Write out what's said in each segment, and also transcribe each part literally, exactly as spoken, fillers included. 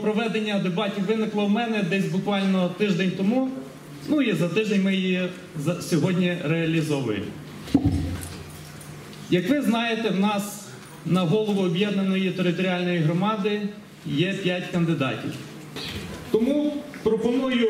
проведення дебатів виникло в мене десь буквально тиждень тому. Ну і за тиждень ми її сьогодні реалізовуємо. Як ви знаєте, в нас на голову об'єднаної територіальної громади є п'ять кандидатів. Тому пропоную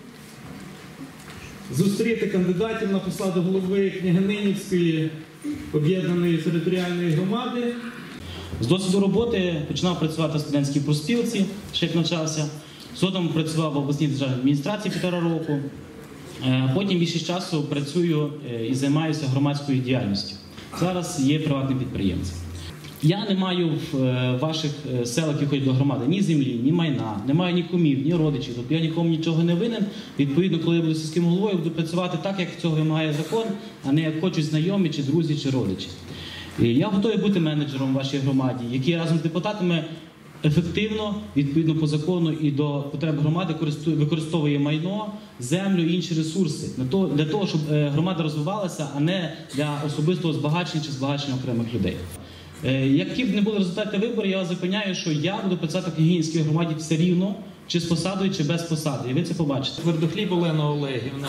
зустріти кандидатів на посаду голови Княгининівської об'єднаної територіальної громади. З досвіду роботи починав працювати в студентській профспілці, ще як навчався. Згодом працював в обласній державній адміністрації півтора року. Потім більше часу працюю і займаюся громадською діяльністю. Зараз є приватним підприємцем. Я не маю в ваших селах, які ходять до громади, ні землі, ні майна, не маю ні кумів, ні родичів. Тобто я нікому нічого не винен. Відповідно, коли я буду сільським головою, буду працювати так, як цього вимагає закон, а не як хочуть знайомі, чи друзі, чи родичі. Я готовий бути менеджером в вашій громаді, який разом з депутатами ефективно, відповідно по закону і до потреб громади використовує майно, землю і інші ресурси для того, щоб громада розвивалася, а не для особистого збагачення чи збагачення окремих людей. Які б не були результати виборів, я вас запевняю, що я буду працювати в Княгининівській громаді все рівно, чи з посадою, чи без посади. І ви це побачите. Твердохліб Олена Олегівна.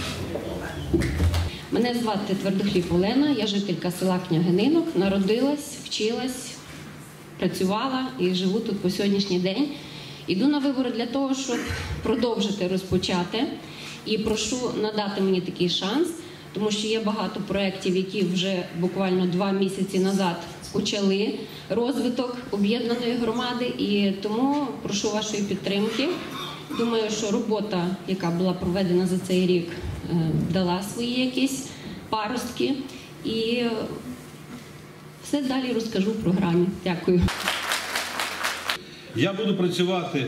Мене звати Твердохліб Олена, я жителька села Княгининок, народилась, вчилась, працювала і живу тут по сьогоднішній день. Іду на вибори для того, щоб продовжити розпочати. І прошу надати мені такий шанс, тому що є багато проєктів, які вже буквально два місяці назад почали розвиток об'єднаної громади. І тому прошу вашої підтримки. Думаю, що робота, яка була проведена за цей рік, дала свої якісь паростки. І все далі розкажу в програмі. Дякую. Я буду працювати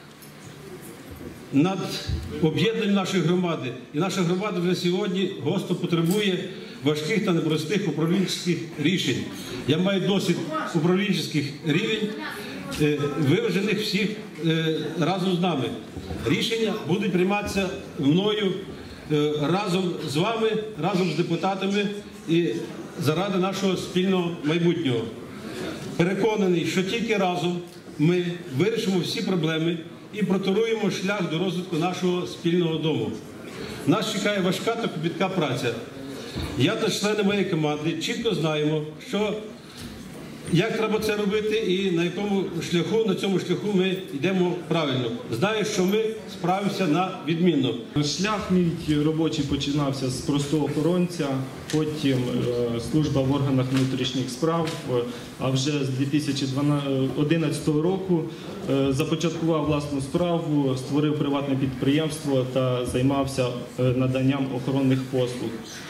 над об'єднанням нашої громади. І наша громада вже сьогодні гостро потребує важких та непростих управлінських рішень. Я маю досвід управлінських рівень, виважених всіх разом з нами. Рішення будуть прийматися мною разом з вами, разом з депутатами і заради нашого спільного майбутнього. Переконаний, що тільки разом ми вирішимо всі проблеми і проторуємо шлях до розвитку нашого спільного дому. Нас чекає важка та кропітка праця. Я та члени моєї команди чітко знаємо, що як треба це робити і на якому шляху, на цьому шляху ми йдемо правильно. Знаю, що ми справимося на відмінно. Шлях мій робочий починався з простого охоронця, потім е, служба в органах внутрішніх справ, а вже з дві тисячі одинадцятого року е, започаткував власну справу, створив приватне підприємство та займався е, наданням охоронних послуг.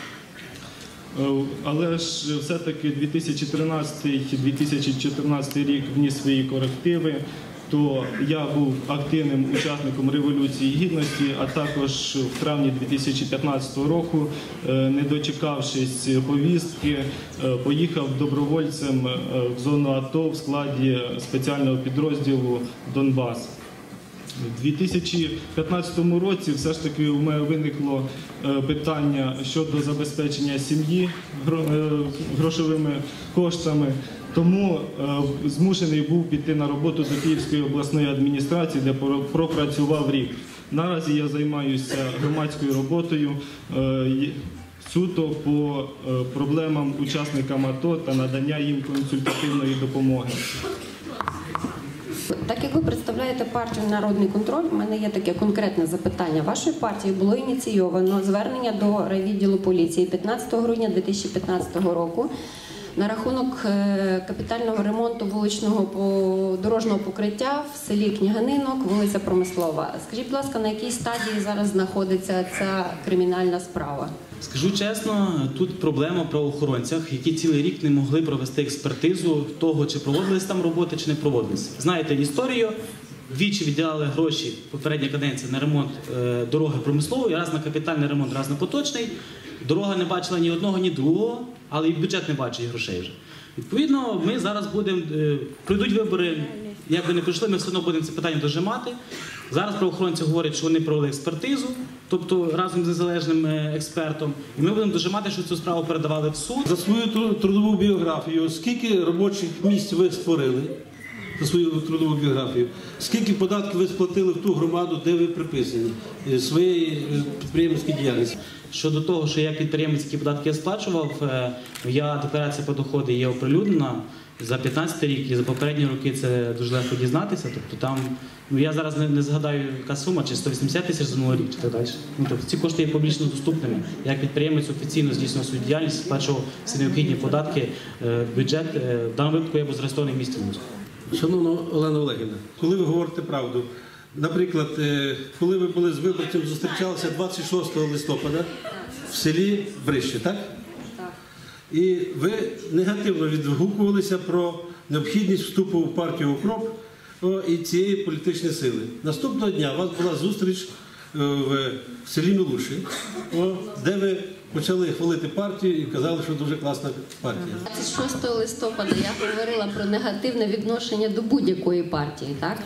Але ж все-таки дві тисячі тринадцятий - дві тисячі чотирнадцятий рік вніс свої корективи, то я був активним учасником Революції Гідності, а також в травні дві тисячі п'ятнадцятого року, не дочекавшись повістки, поїхав добровольцем в зону АТО в складі спеціального підрозділу «Донбас». У дві тисячі п'ятнадцятому році все ж таки у мене виникло питання щодо забезпечення сім'ї грошовими коштами, тому змушений був піти на роботу до Київської обласної адміністрації, де пропрацював рік. Наразі я займаюся громадською роботою суто по проблемам учасникам АТО та надання їм консультативної допомоги. Так як ви представляєте партію «Народний контроль», у мене є таке конкретне запитання. Вашою партією було ініційовано звернення до райвідділу поліції п'ятнадцятого грудня дві тисячі п'ятнадцятого року на рахунок капітального ремонту вуличного дорожнього покриття в селі Княгининок, вулиця Промислова. Скажіть, будь ласка, на якій стадії зараз знаходиться ця кримінальна справа? Скажу чесно, тут проблема в правоохоронцях, які цілий рік не могли провести експертизу того, чи проводились там роботи, чи не проводились. Знаєте історію, двічі відділяли гроші попередня каденція на ремонт е, дороги промислової, раз на капітальний ремонт, раз на поточний. Дорога не бачила ні одного, ні другого, але і бюджет не бачить грошей вже. Відповідно, ми зараз будемо, е, пройдуть вибори, як би не пройшли, ми все одно будемо це питання дожимати. Зараз правоохоронці говорять, що вони провели експертизу, тобто разом з незалежним експертом, і ми будемо дожимати, що цю справу передавали в суд. За свою трудову біографію, скільки робочих місць ви створили? за свою трудову біографію. Скільки податків ви сплатили в ту громаду, де ви приписані, е, своєї е, підприємницької діяльності? Щодо того, що я підприємець, які податки я сплачував, е, моя декларація про доходи є оприлюднена за п'ятнадцятий рік і за попередні роки це дуже легко дізнатися. Тобто там, ну я зараз не, не згадаю, яка сума, чи сто вісімдесят тисяч за минулий рік, чи так далі. Ну, тобто ці кошти є публічно доступними. Я як підприємець офіційно здійснював свою діяльність, сплачував всі необхідні податки, е, бюджет. Е, в даному випадку я був зареєстрований в місті Луцьку. Шановна Олена Олегівна, коли ви говорите правду, наприклад, е, коли ви були з виборцем, зустрічалися двадцять шостого листопада в селі Брище, так? Так. І ви негативно відгукувалися про необхідність вступу в партію «Укроп» о, і цієї політичної сили. Наступного дня у вас була зустріч е, в селі Мілуші, о, де ви почали хвалити партію і казали, що дуже класна партія. двадцять шостого листопада я говорила про негативне відношення до будь-якої партії, так?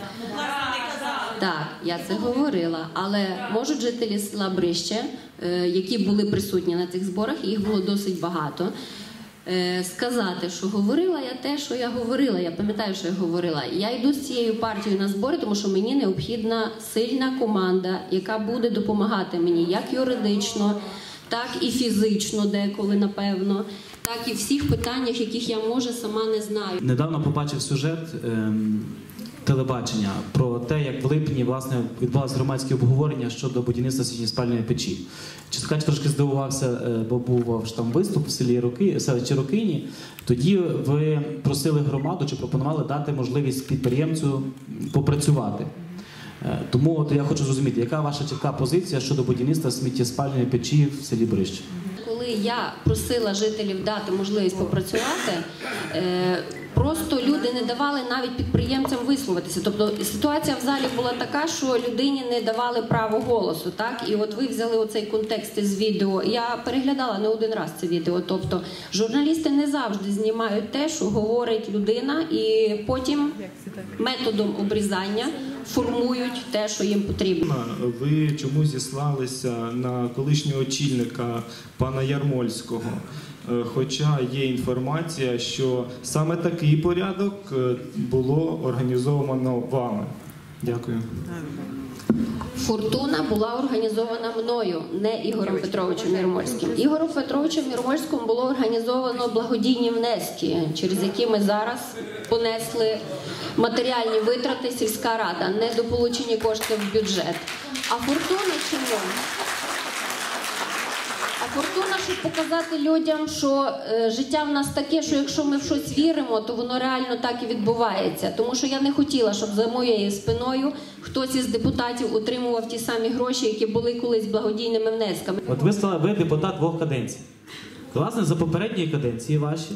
Так, я це говорила, але можуть жителі села Брище, е, які були присутні на цих зборах, їх було досить багато, е, сказати, що говорила я те, що я говорила. Я пам'ятаю, що я говорила. Я йду з цією партією на збори, тому що мені необхідна сильна команда, яка буде допомагати мені як юридично, так і фізично деколи, напевно, так і в всіх питаннях, яких я, може, сама не знаю. Недавно побачив сюжет ем, телебачення про те, як в липні власне відбулося громадське обговорення щодо будівництва світлоспальної печі. Чесно кажучи, трошки здивувався, е, бо був ваш там виступ в селі Роки, в селищі Рокині. Тоді ви просили громаду чи пропонували дати можливість підприємцю попрацювати. Е, тому от я хочу зрозуміти, яка ваша чітка позиція щодо будівництва сміттєспальної печі в селі Брище? Коли я просила жителів дати можливість попрацювати, е, просто люди не давали навіть підприємцям висловитися. Тобто ситуація в залі була така, що людині не давали право голосу. Так? І от ви взяли оцей контекст із відео. Я переглядала не один раз це відео. Тобто журналісти не завжди знімають те, що говорить людина, і потім методом обрізання формують те, що їм потрібно. Ви чому зіслалися на колишнього очільника пана Ярмольського? Е, Хоча є інформація, що саме такий порядок е, було організовано вами. Дякую. Фортуна була організована мною, не Ігорем Петровичем Ярмольським. Ігорем Петровичем Ярмольським було організовано благодійні внески, через які ми зараз понесли матеріальні витрати сільська рада, недополучені кошти в бюджет. А фортуна чому? А фортуна, щоб показати людям, що е, життя в нас таке, що якщо ми в щось віримо, то воно реально так і відбувається. Тому що я не хотіла, щоб за моєю спиною хтось із депутатів отримував ті самі гроші, які були колись благодійними внесками. От ви стали ви депутат двох каденцій. Власне, за попередні каденції ваші,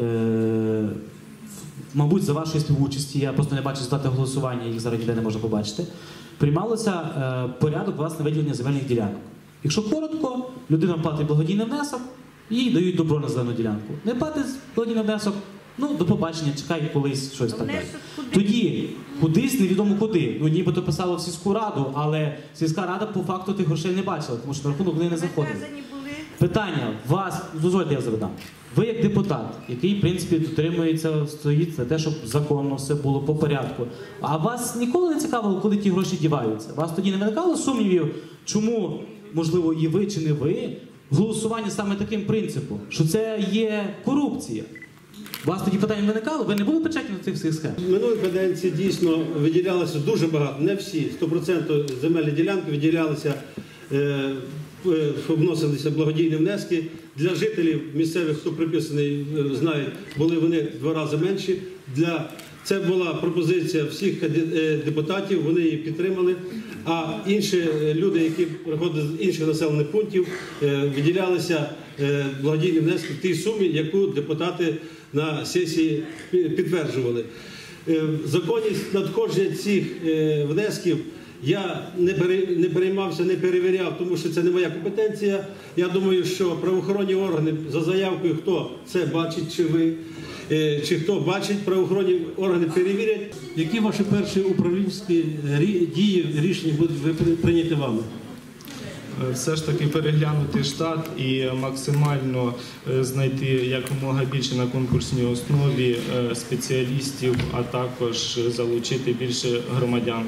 е, мабуть, за вашої співучасті, я просто не бачу результати голосування, їх зараз ніде не можна побачити, приймалося е, порядок власне виділення земельних ділянок. Якщо коротко, людина платить благодійний внесок, їй дають добро на зелену ділянку. Не платить благодійний внесок, ну, до побачення, чекай колись щось так далі. Тоді, кудись, невідомо куди, ну, нібито писало в сільську раду, але сільська рада по факту тих грошей не бачила, тому що на рахунок вони не заходили. Питання, вас, дозвольте я задам. Ви як депутат, який, в принципі, дотримується, стоїть за те, щоб законно все було по порядку, а вас ніколи не цікавило, куди ті гроші діваються? Вас тоді не виникало сумнівів, чому, можливо, і ви чи не ви, голосування саме таким принципом, що це є корупція? У вас тоді питання виникало? Ви не були причетні до цих всіх схем? В минулій каденції дійсно виділялося дуже багато, не всі, сто відсотків земельні ділянки виділялися, е, щоб вносилися благодійні внески. Для жителів місцевих, хто приписаний, знають, були вони в два рази менші. Для... Це була пропозиція всіх депутатів, вони її підтримали. А інші люди, які приходять з інших населених пунктів, виділялися благодійні внески в тій сумі, яку депутати на сесії підтверджували. Законність надходження цих внесків я не переймався, не перевіряв, тому що це не моя компетенція. Я думаю, що правоохоронні органи за заявкою, хто це бачить, чи ви, чи хто бачить, правоохоронні органи перевірять. Які ваші перші управлінські дії, рішення будуть прийняті вами? все ж таки переглянути штат і максимально е, знайти якомога більше на конкурсній основі е, спеціалістів, а також залучити більше громадян.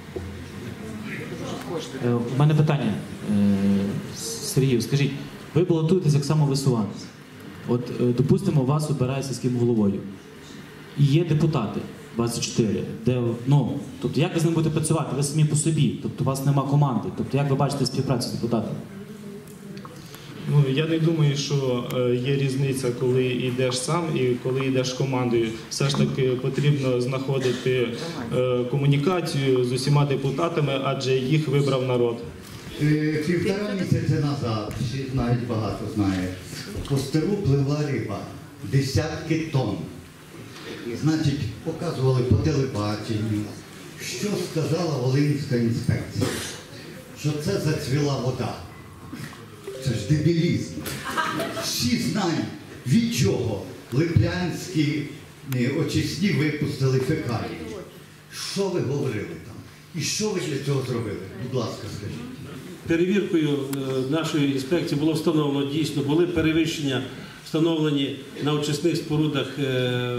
Е, У мене питання, Е, Сергію, скажіть, ви балотуєтесь як самовисуванець. От, е, допустимо, вас обирає сільським головою. І є депутати, двадцять чотири, де, ну, тобто як ви з ним будете працювати? Ви самі по собі, тобто у вас нема команди. Тобто як ви бачите співпрацю з депутатами? Ну, я не думаю, що е, є різниця, коли йдеш сам і коли йдеш командою. Все ж таки потрібно знаходити е, комунікацію з усіма депутатами, адже їх вибрав народ. Е, Півтора місяця назад, всі знають, багато знає, по стиру пливла риба, десятки тонн. Значить, показували по телебаченню, що сказала Волинська інспекція, що це зацвіла вода. Це ж дебілізм. Всі знають, від чого липлянські не, очисні випустили фекалії. Що ви говорили там? І що ви для цього зробили? Будь ласка, скажіть. Перевіркою е, нашої інспекції було встановлено, дійсно, були перевищення встановлені на очисних спорудах е,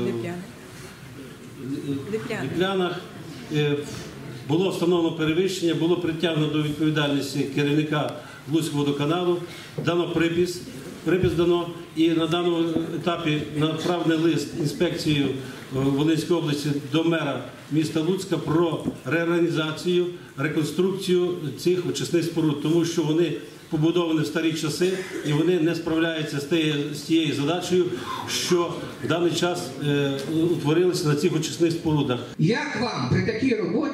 Липлянах. Е, було встановлено перевищення, було притягнено до відповідальності керівника Луцького водоканалу, дано припис, припис дано, і на даному етапі направлений лист інспекцією Волинської області до мера міста Луцька про реорганізацію, реконструкцію цих очисних споруд, тому що вони побудовані в старі часи і вони не справляються з тією, з тією задачею, що в даний час е, утворилися на цих очисних спорудах. Як вам при такій роботі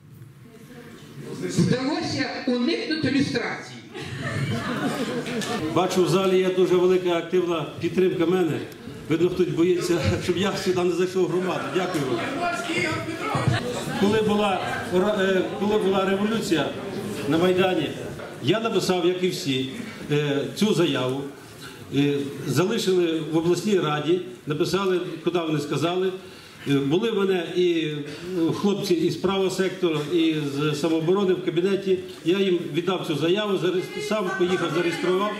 вдалося уникнути люстрації? Бачу, в залі є дуже велика активна підтримка мене. Видно, хтось боїться, щоб я сюди не зайшов в громаду. Дякую вам. Коли була, е, коли була революція на Майдані, я написав, як і всі, е, цю заяву. Е, залишили в обласній раді, написали, куди вони сказали. Е, були в мене і хлопці із правого сектору, і з самооборони в кабінеті. Я їм віддав цю заяву, зареєстрував, сам поїхав, зареєстрував.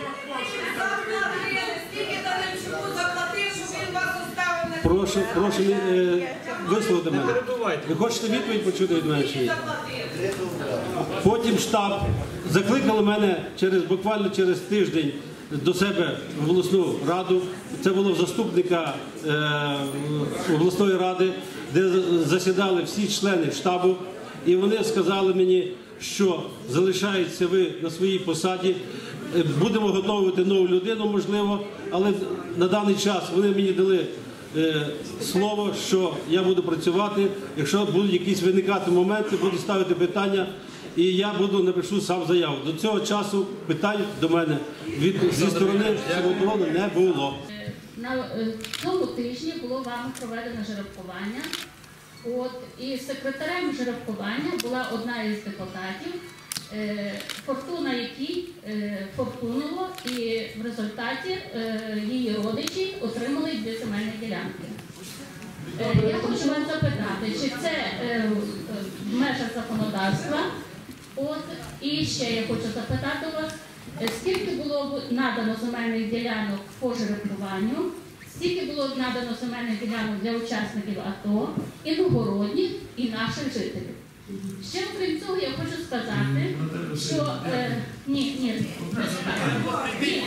Прошу, прошу е, висловити мене. Ви хочете відповідь почути від мене чи ні? Потім штаб закликали мене через, буквально через тиждень до себе в обласну раду. Це було в заступника е, обласної ради, де засідали всі члени штабу. І вони сказали мені, що залишаєтеся ви на своїй посаді, будемо готувати нову людину, можливо, але на даний час вони мені дали е, слово, що я буду працювати, якщо будуть якісь виникати моменти, буду ставити питання, і я буду, напишу сам заяву. До цього часу питань до мене від, зі сторони самооборони не було. На цьому тижні було вами проведено жеребкування. От, і секретарем жеребкування була одна із депутатів, е, фортуна якій е, фортунуло, і в результаті е, її родичі отримали дві земельні ділянки. Е, я хочу вас запитати, чи це е, в межах законодавства? От, і ще я хочу запитати вас, скільки було надано земельних ділянок по жеребкуванню, скільки було надано земельних ділянок для учасників АТО, іногородніх і наших жителів. Ще окрім цього я хочу сказати, що... Е, ні, ні, ні,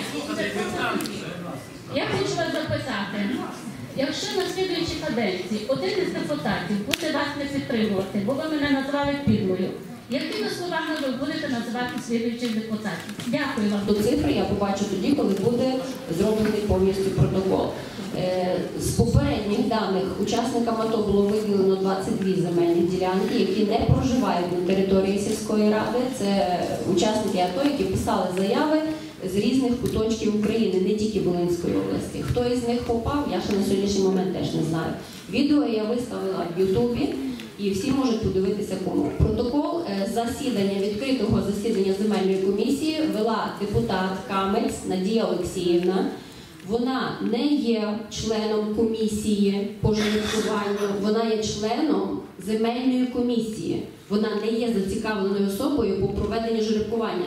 я хочу вас запитати, якщо на слідуючій каденції один із депутатів буде вас не підтримувати, бо ви мене назвали підлою, якими словами ви будете називати слідуючих депутатів? Дякую вам. До цифри я побачу тоді, коли буде зроблений повністю протокол. З попередніх даних учасникам АТО було виділено двадцять дві земельні ділянки, які не проживають на території сільської ради. Це учасники АТО, які писали заяви з різних куточків України, не тільки Волинської області. Хто із них попав, я ще на сьогоднішній момент теж не знаю. Відео я виставила в Ютубі, і всі можуть подивитися кому. Протокол засідання, відкритого засідання земельної комісії вела депутат Камець Надія Олексіївна. Вона не є членом комісії по жеребкуванню, вона є членом земельної комісії. вона не є зацікавленою особою по проведенню жеребкування.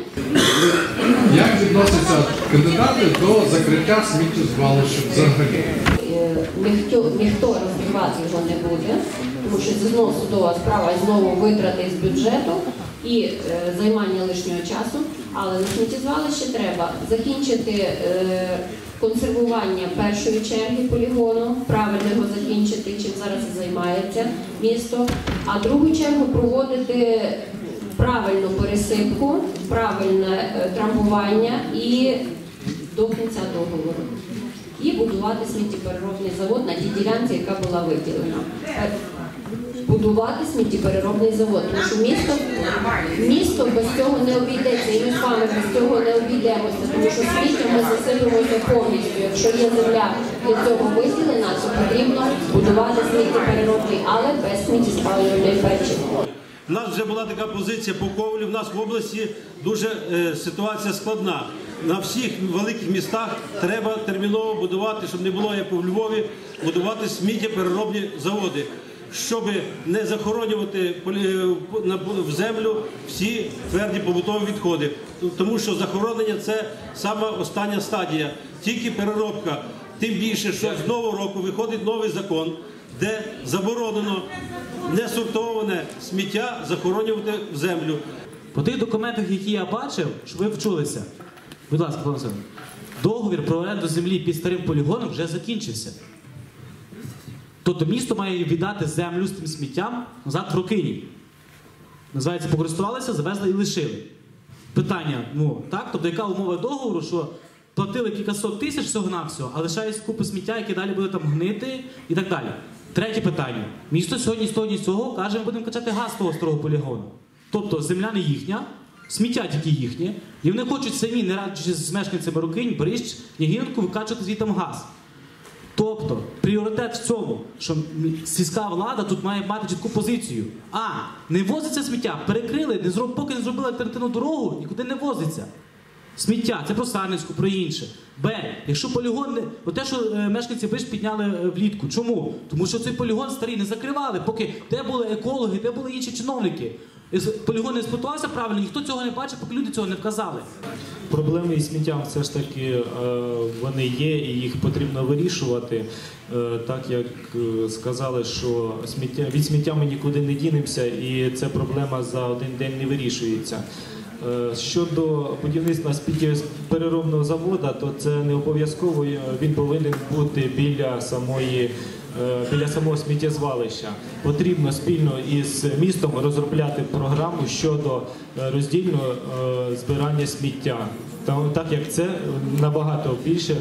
Як відносяться кандидати до закриття сміттєзвалища взагалі? Е, Ніхто, ніхто розкривати його не буде, тому що це знову судова справа і знову витрати з бюджету і е, займання лишнього часу. Але на сміттєзвалище треба закінчити е, консервування першої черги полігону, правильно його закінчити, чим зараз і займається місто, а другу чергу проводити правильну пересипку, правильне е, трамбування і до кінця договору. І будувати сміттєпереробний завод на тій ділянці, яка була виділена. Е, Будувати сміттєпереробний завод, тому що місто, місто без цього не обійдеться, і ми з вами без цього не обійдемося, тому що сміття ми засилюємося повністю. Якщо є земля для цього виділена, то потрібно будувати сміттєпереробний, але без сміттєспалювальної печі. У нас вже була така позиція по Ковелі, в нас в області дуже е, ситуація складна. На всіх великих містах треба терміново будувати, щоб не було, як у Львові, будувати сміттєпереробні заводи, щоб не захоронювати в землю всі тверді побутові відходи. Тому що захоронення – це саме остання стадія, тільки переробка. Тим більше, що з нового року виходить новий закон, де заборонено несортоване сміття захоронювати в землю. По тих документах, які я бачив, щоб ви вчулися, будь ласка, пане Олександр, договір про оренду землі під старим полігоном вже закінчився. Тобто місто має віддати землю з тим сміттям назад в Рокині. Називається, покористувалися, завезли і лишили. Питання, ну, так? Тобто яка умова договору, що платили кількасот тисяч всього-навсього, а лишається купи сміття, яке далі буде там гнити і так далі. Третє питання. Місто сьогодні з того, ні з цього каже, ми будемо качати газ з того старого полігону. Тобто земля не їхня, сміття тільки їхнє, і вони хочуть самі, не радячись з мешканцями Рокинь, Брищ, Княгининку, викачувати звідти газ. Тобто, пріоритет в цьому, що сільська влада тут має мати чітку позицію. А, не возиться сміття, перекрили, не зроб, поки не зробили альтернативну дорогу, нікуди не возиться. Сміття, це про Сарненську, про інше. Б, якщо полігон, не... О те, що е, мешканці Брищ підняли е, влітку. Чому? Тому що цей полігон старий не закривали, поки де були екологи, де були інші чиновники. Полігон не експлуатувався правильно, ніхто цього не бачив, поки люди цього не вказали. Проблеми із сміттям все ж таки е, вони є і їх потрібно вирішувати. Е, так як е, сказали, що сміття, від сміття ми нікуди не дінемося і ця проблема за один день не вирішується. Е, щодо будівництва сміттєпереробного заводу, то це не обов'язково, він повинен бути біля самої біля самого сміттєзвалища. Потрібно спільно із містом розробляти програму щодо роздільного збирання сміття. Так як це набагато більше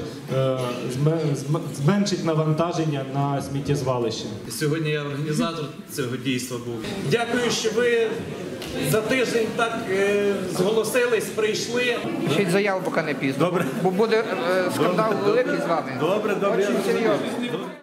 зменшить навантаження на сміттєзвалище. Сьогодні я організатор цього дійства був. Дякую, що ви за тиждень так е, зголосились, прийшли. Пишіть заяву, поки не пізно. Добре. Бо буде е, скандал Добре, великий з вами. Добре, добре. Очень серйозний.